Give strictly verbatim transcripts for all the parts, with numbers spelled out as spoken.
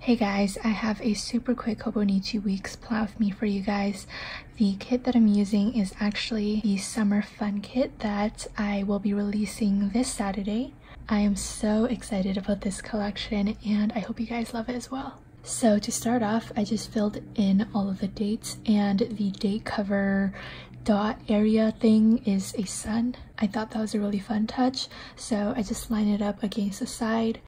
Hey guys, I have a super quick Hobonichi Weeks plan with me for you guys. The kit that I'm using is actually the Summer Fun Kit that I will be releasing this Saturday. I am so excited about this collection and I hope you guys love it as well. So to start off, I just filled in all of the dates, and the date cover dot area thing is a sun. I thought that was a really fun touch, so I just line it up against the side.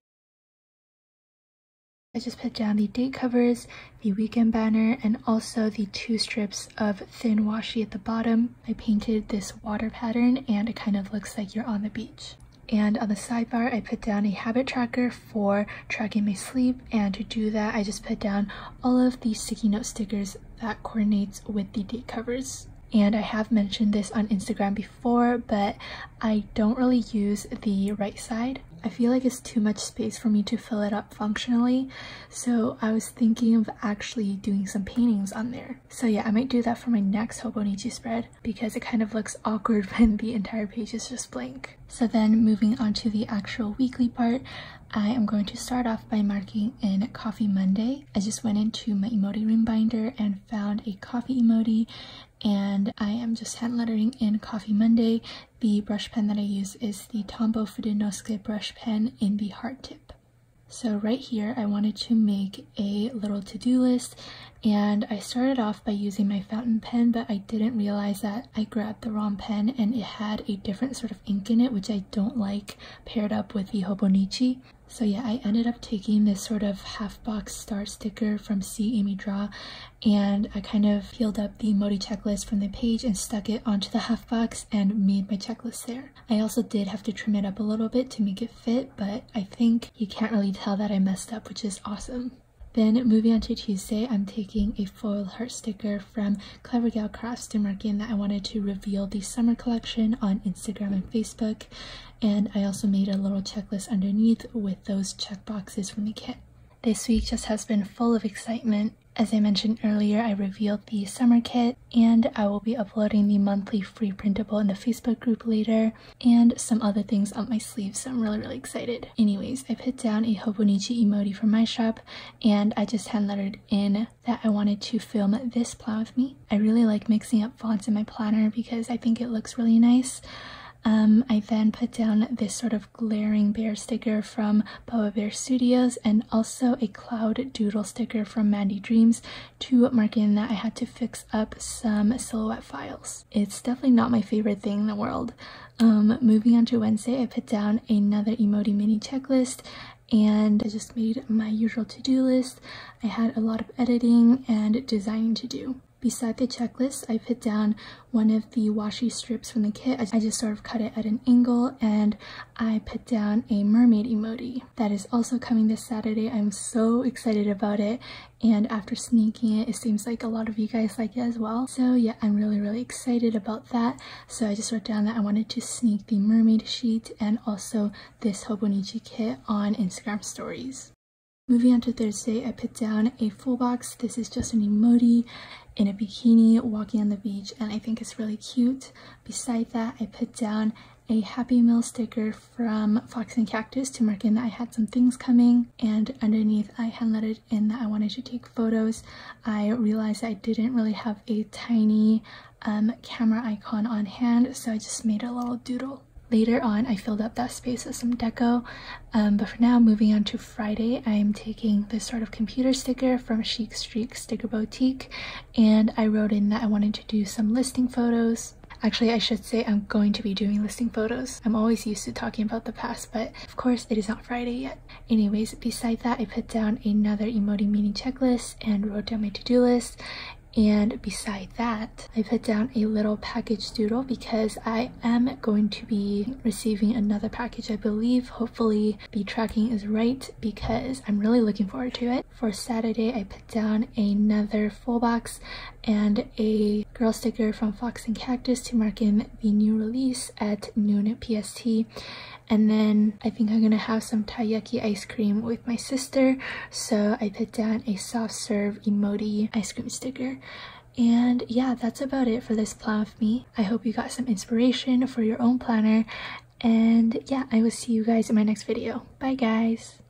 I just put down the date covers, the weekend banner, and also the two strips of thin washi at the bottom. I painted this water pattern and it kind of looks like you're on the beach. And on the sidebar, I put down a habit tracker for tracking my sleep, and to do that, I just put down all of the sticky note stickers that coordinates with the date covers. And I have mentioned this on Instagram before, but I don't really use the right side. I feel like it's too much space for me to fill it up functionally, so I was thinking of actually doing some paintings on there. So yeah, I might do that for my next Hobonichi spread because it kind of looks awkward when the entire page is just blank. So then moving on to the actual weekly part, I am going to start off by marking in Coffee Monday. I just went into my emoji ring binder and found a coffee emoji, and I am just hand lettering in Coffee Monday. The brush pen that I use is the Tombow Fudenosuke brush pen in the heart tip. So right here, I wanted to make a little to-do list, and I started off by using my fountain pen, but I didn't realize that I grabbed the wrong pen and it had a different sort of ink in it, which I don't like paired up with the Hobonichi. So yeah, I ended up taking this sort of half box star sticker from See Amy Draw, and I kind of peeled up the emoji checklist from the page and stuck it onto the half box and made my checklist there. I also did have to trim it up a little bit to make it fit, but I think you can't really tell that I messed up, which is awesome. Then moving on to Tuesday, I'm taking a foil heart sticker from Clever Gal Crafts to mark in that I wanted to reveal the summer collection on Instagram and Facebook. And I also made a little checklist underneath with those check boxes from the kit. This week just has been full of excitement. As I mentioned earlier, I revealed the summer kit, and I will be uploading the monthly free printable in the Facebook group later, and some other things on my sleeves, so I'm really really excited. Anyways, I put down a Hobonichi emoji from my shop, and I just hand lettered in that I wanted to film this plan with me. I really like mixing up fonts in my planner because I think it looks really nice. Um, I then put down this sort of glaring bear sticker from Boba Bear Studios, and also a cloud doodle sticker from Mandy Dreams to mark in that I had to fix up some silhouette files. It's definitely not my favorite thing in the world. Um, moving on to Wednesday, I put down another emoji mini checklist, and I just made my usual to-do list. I had a lot of editing and designing to do. Beside the checklist, I put down one of the washi strips from the kit. I just sort of cut it at an angle, and I put down a mermaid emoji that is also coming this Saturday. I'm so excited about it, and after sneaking it, it seems like a lot of you guys like it as well. So yeah, I'm really really excited about that. So I just wrote down that I wanted to sneak the mermaid sheet and also this Hobonichi kit on Instagram stories. Moving on to Thursday, I put down a full box. This is just an emoji in a bikini walking on the beach, and I think it's really cute. Beside that, I put down a Happy Meal sticker from Fox and Cactus to mark in that I had some things coming, and underneath I hand lettered in that I wanted to take photos. I realized I didn't really have a tiny um, camera icon on hand, so I just made a little doodle. Later on, I filled up that space with some deco, um, but for now, moving on to Friday, I'm taking this sort of computer sticker from Chic Streak Sticker Boutique, and I wrote in that I wanted to do some listing photos. Actually, I should say I'm going to be doing listing photos. I'm always used to talking about the past, but of course it is not Friday yet. Anyways, beside that, I put down another emoji mini checklist and wrote down my to-do list. And beside that, I put down a little package doodle because I am going to be receiving another package, I believe. Hopefully the tracking is right because I'm really looking forward to it. For Saturday, I put down another full box and a girl sticker from Fox and Cactus to mark in the new release at noon P S T. And then I think I'm gonna have some taiyaki ice cream with my sister, so I put down a soft serve emoji ice cream sticker. And yeah, that's about it for this plan with me. I hope you got some inspiration for your own planner, and yeah, I will see you guys in my next video. Bye guys!